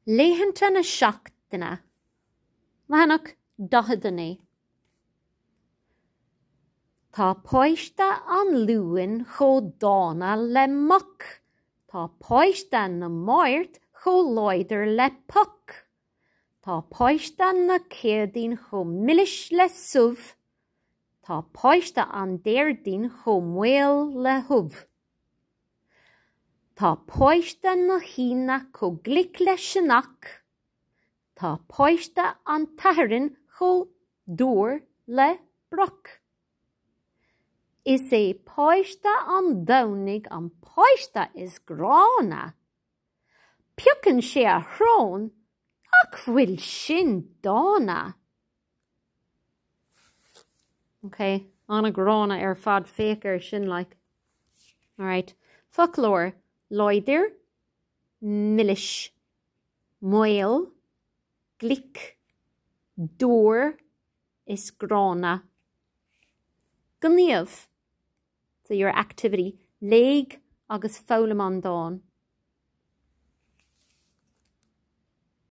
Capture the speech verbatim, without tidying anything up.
Léithanta na seachtaine. Mhanach dohadaní. Tá poiste an luúin cho dána le muc. Tá poiste na máirt cho loidir le puc. Tá poiste na céadín cho millis le suv. Tá poiste an déirdín cho muil le hub. Tá poiste na hína cho glic le sinach. Tá poiste an tahirin cho dúr le broc. Is é poiste an domnig an poiste is grána. Piochan sé a thrón ach bhfuil sin dána. Okay, anna grána ar fad fécar sin like. Alright, folklore. Loidir, millis, muil, glic, dúr is grána. Gníomh. So your activity. Léigh agus fólam an dán.